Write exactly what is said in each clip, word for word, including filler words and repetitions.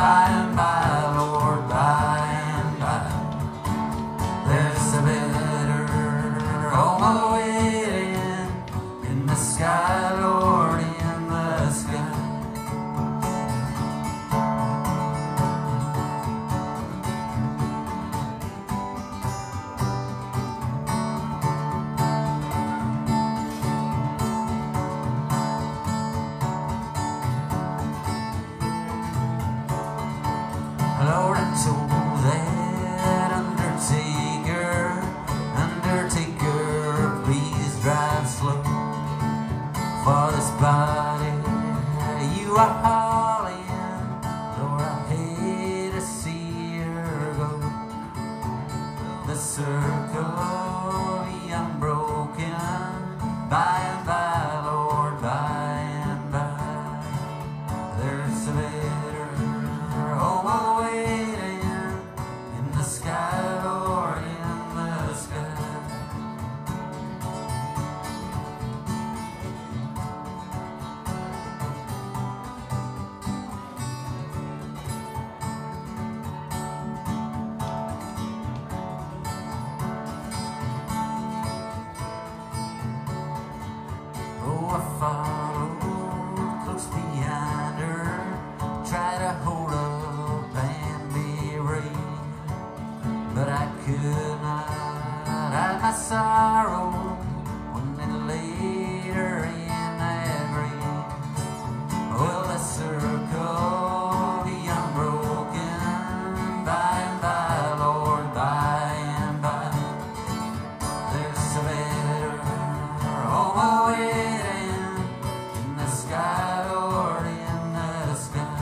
by and by, Lord, by and by. There's a better home awaiting in the sky, Lord, in the sky. Lord, I told that undertaker, undertaker, please drive slow. For this body you are hauling, Lord, I hate to see her go. The circle be unbroken, by and by, Lord, by and by. There's a better home awaiting in the sky, Lord, in the sky. Oh, I followed close behind her, tried to hold up and be brave, but I could not hide my sorrow when they laid her in that grave. Well, the circle be unbroken, by and by, Lord, by and by. There's a better home awaiting in the sky, Lord, in the sky.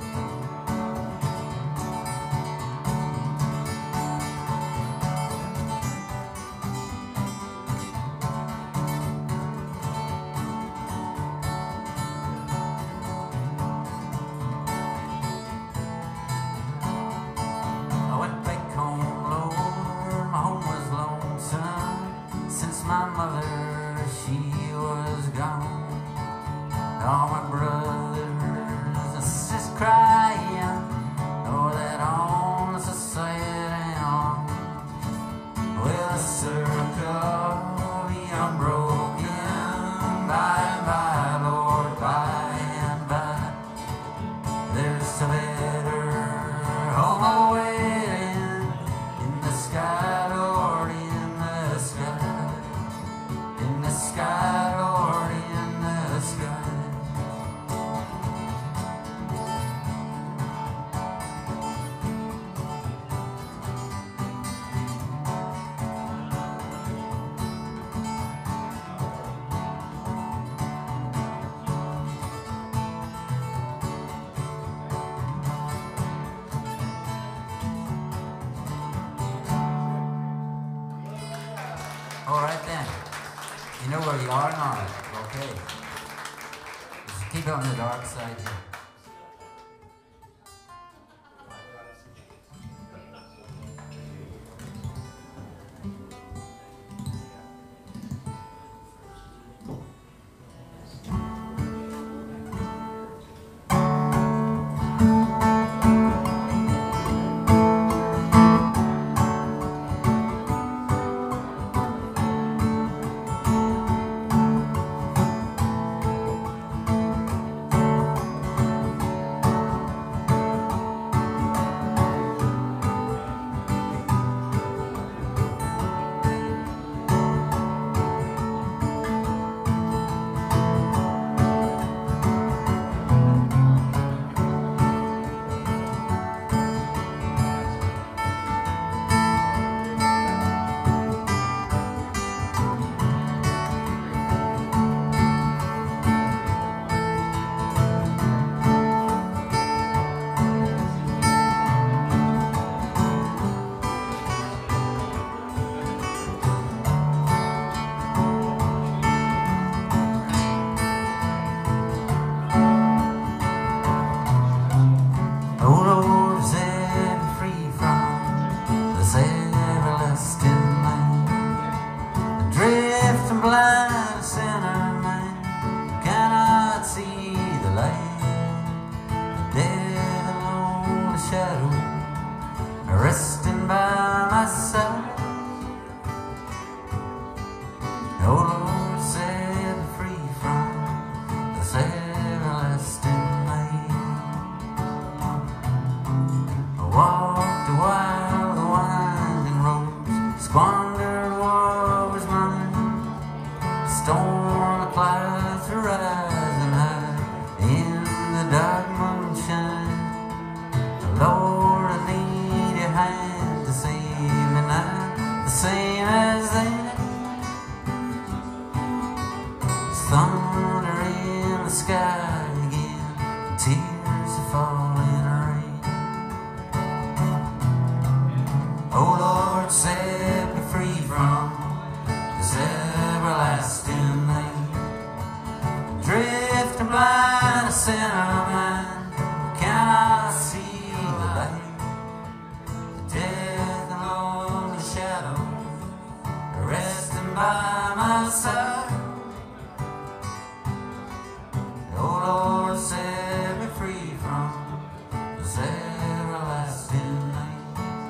I went back home, Lord, my home was lonesome, since my mother, she was gone. All my brothers and sisters crying, oh, that on society on. Well, the circle be unbroken, by and by, Lord, by and by. There's a better home awaiting in the sky, Lord, in the sky. In the sky, Lord, in the sky. All right then. You know where you are now. Okay. Just keep it on the dark side here. shadow resting by my side. Oh Lord, set me free from this everlasting pain. I walked a while the winding roads, squandered what was mine. Storm of clouds are rising high in the dark moonshine. Lord, I need your hand to save me now, the same as then. Thunder in the sky again, tears are falling rain. Oh Lord, set me free from this everlasting thing. Drifting blind, a sinner of mine, cannot see the light. The death and lonely shadow resting by my side. Oh Lord, set me free from this everlasting night.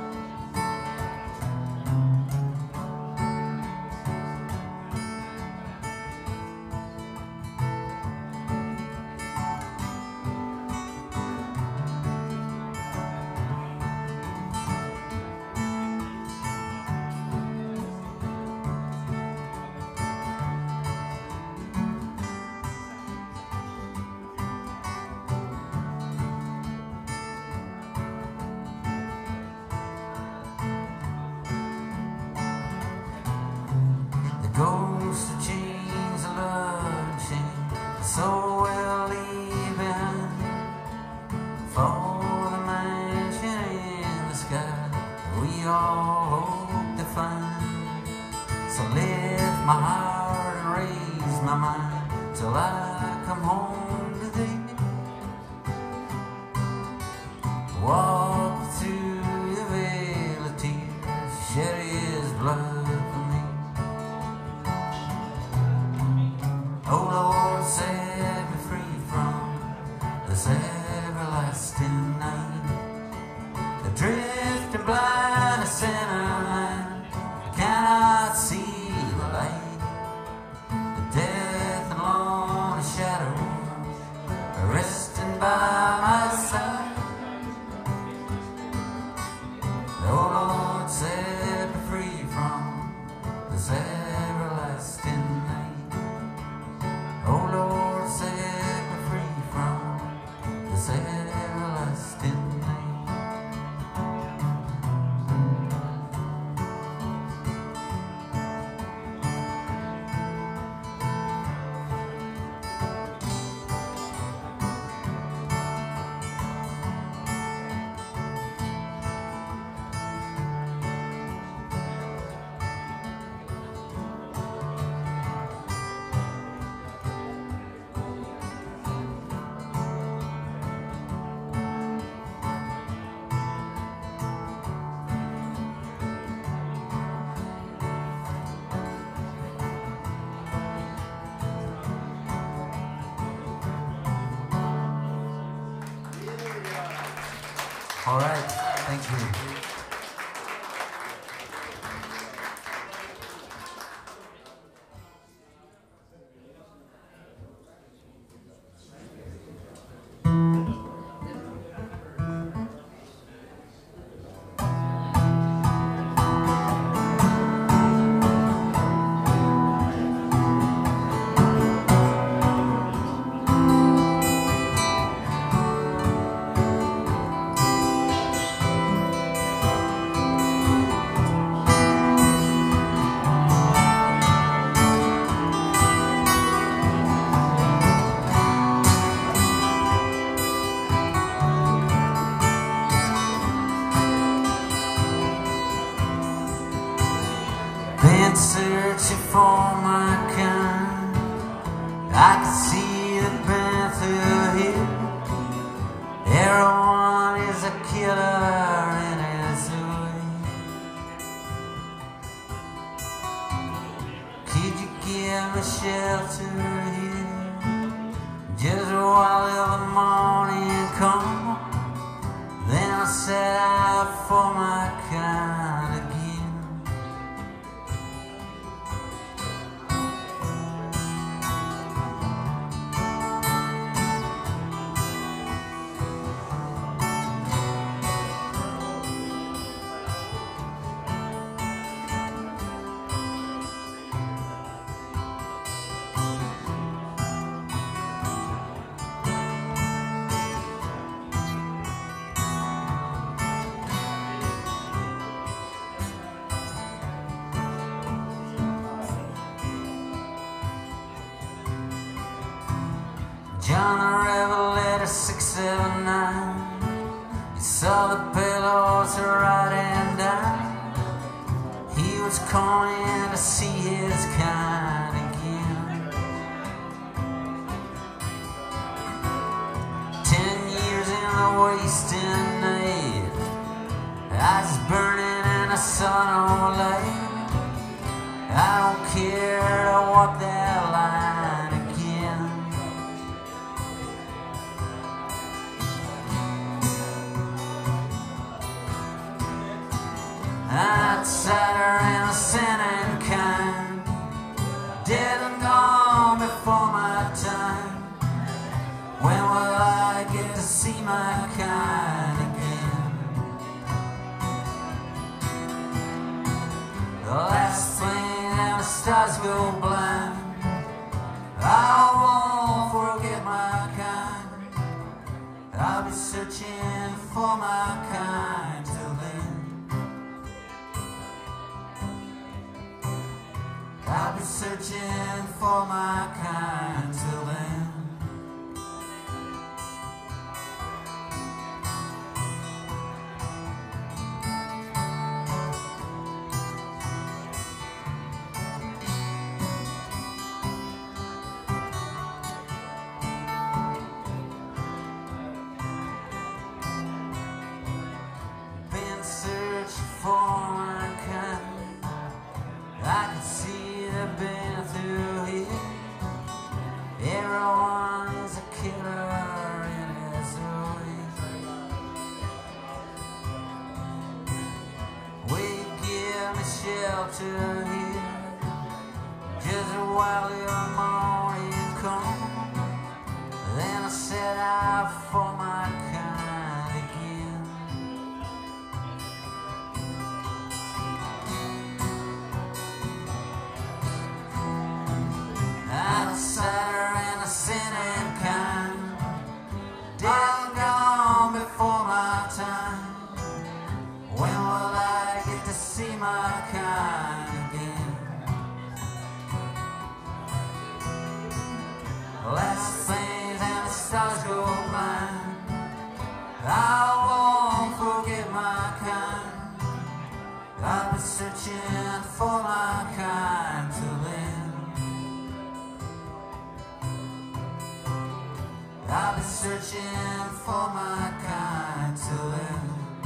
Ghost of chains, of love and shame, so we'll leave behind. For the mansion in the sky we all hope to find. So lift my heart and raise my mind till I come home to thee. Walk through the veil of tears, shed his blood for me. Oh Lord, set me free from this everlasting night. The drifting blind, a sinner man, cannot see the light. The death and lonely shadow resting by my side. Oh Lord, set me free from this everlasting night. Oh Lord, set me free from this everlasting night. All right, thank you. Been searching for my kind. I can see the panther here. Everyone is a killer in his way. Could you give me shelter here just while the morning comes? Then I'll set out for my kind again. John the Revelator six seven nine. He saw the pale horse riding down. He was coming to see his kind again. Ten years in the wasting night, eyes burning in the sun on light. I don't care to walk that line again. Outsider, innocent and kind, dead and gone before my time. When will I get to see my kind again? The last thing and the stars go blind, I won't forget my kind. I'll be searching for my kind till then. I'll be searching for my kind till then. Been searching for my kind. I can see they've been through here. Everyone is a killer in his way. We give me shelter here, just while the morning comes. Then I set out for my kind again. Outsider, innocent and kind, dead and gone before my time. When will I get to see my kind again? Last things and the stars go blind, I won't forget my kind. I'll be searching for my kind till then. I'll be searching for my kind till then.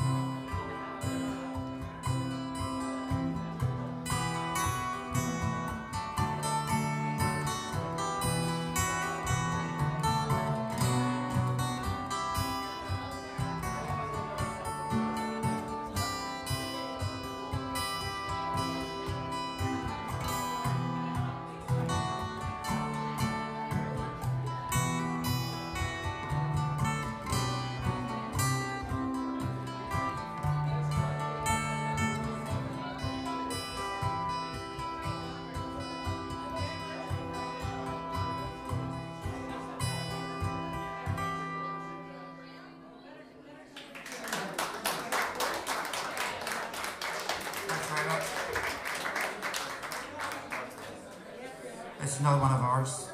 This is another one of ours.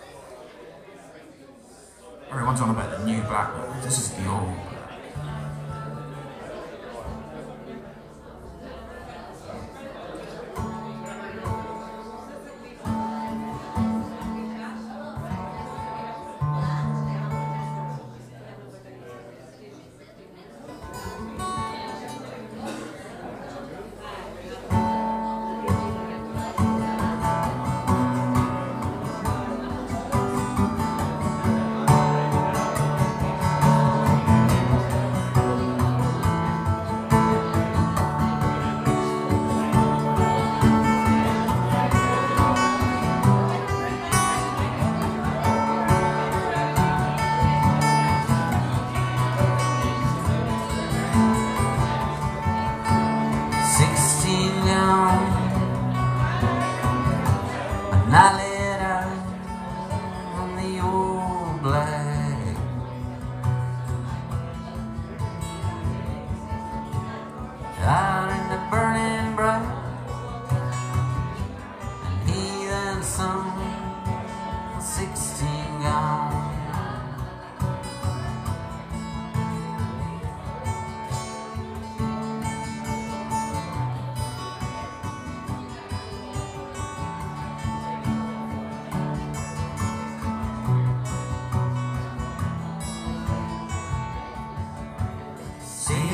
Everyone's on about the new black one. This is the old.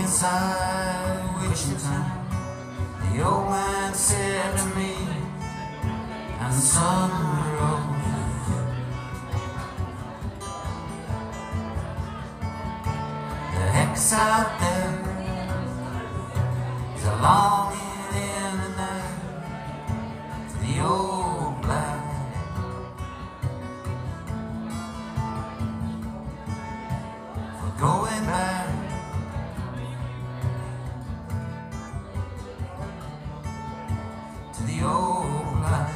inside witching time, the old man said to me, and the sun rose. The hex out there is a longing in the night for the old black. For going back to the old life.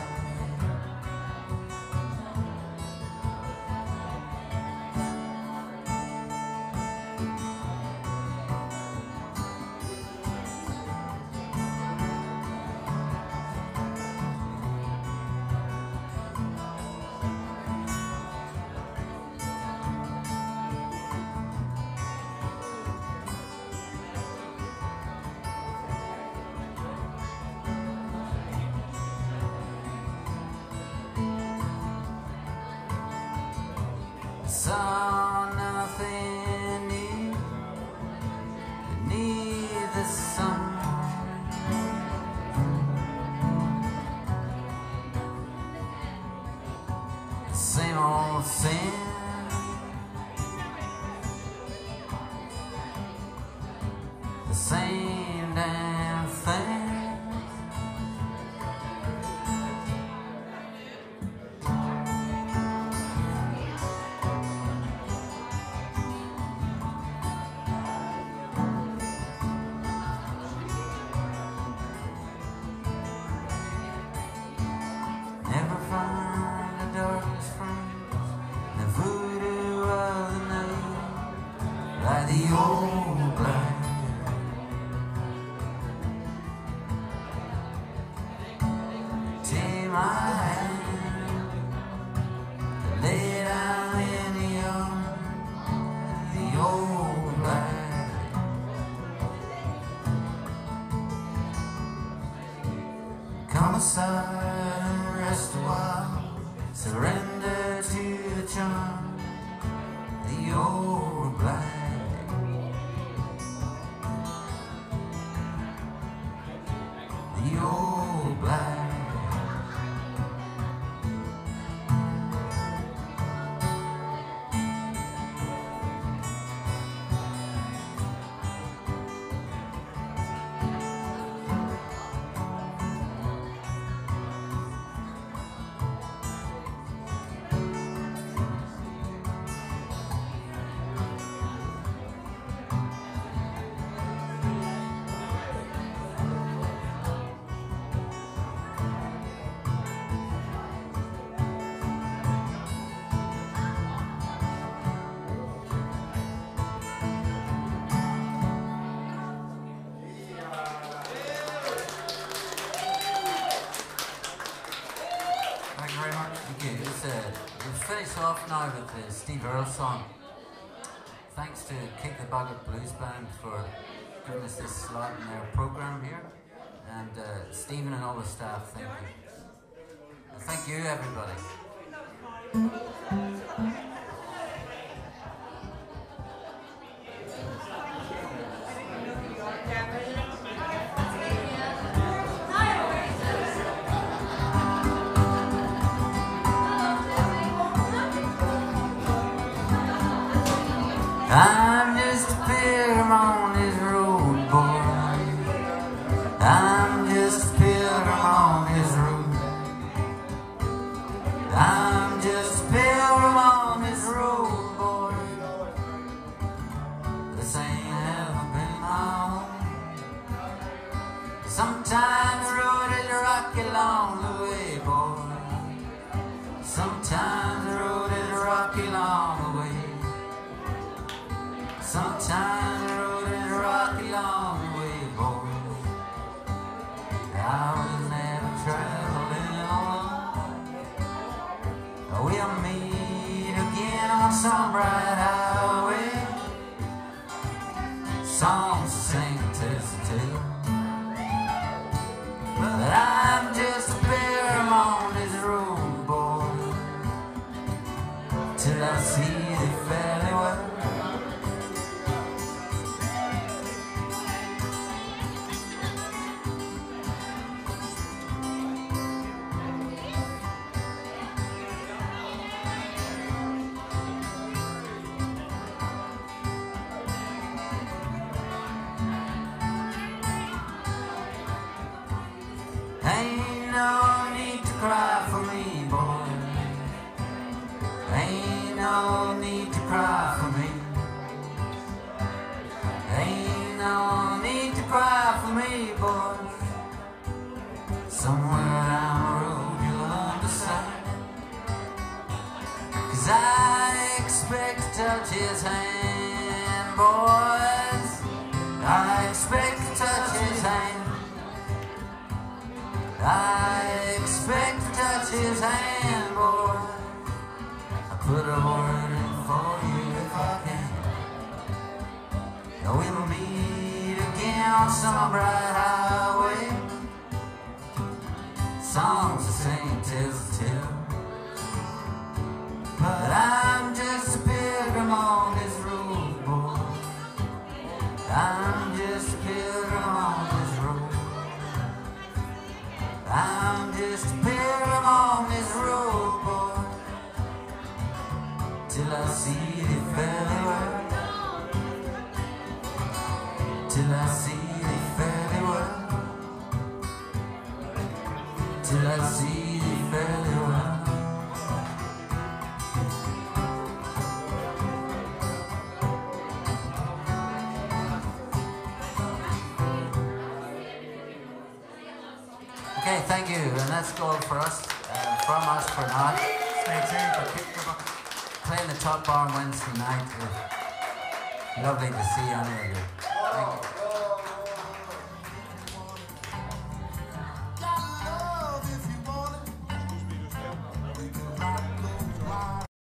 Saw nothing new beneath the sun. The same old sin, the same damn thing. Never find the darkest friends, the voodoo of the night, like the old black. Take my hand, lay down in the arms of the old black. Come aside, rest a while, surrender to the charm, the old black, the old black. Thank you very much. Thank you. It's, uh, we'll finish off now with the Steve Earle song. Thanks to Kick the Bucket Blues Band for giving us this slot in their program here. And uh, Stephen and all the staff, thank you. And thank you, everybody. I'm just a pilgrim on this road, boy. I'm just a pilgrim on this road. I'm just a pilgrim on this road, boy. This ain't ever been my home. Sometimes the road is rocky along the way, boy. Sometimes the road is rocky along the way. Sometimes the road is rocky along the way, boys. I was never traveling alone. We'll meet again on some bright highway. Songs to sing, tales to tell. But I'm just a pilgrim on this road, boy, till I see thee fairly well. boys. Somewhere down the road you'll understand. 'Cause I expect to touch his hand, boys. I expect to touch his hand. I expect to touch his hand, boys. I put a word in for you if I can. Now we'll meet again on some bright highway. Songs to sing, tales to tell. But I'm just a pilgrim on this road, boy. I'm just a pilgrim on this road. I'm just a pilgrim on this road, boy. Till I see thee fairly well. Till I see thee fairly well. Till I see thee fairly well. Okay, thank you, and that's all for us, uh, from us for now. Stay tuned for Kick the Bucket. Playing the Top Bar on Wednesday night. Uh, lovely to see any of you.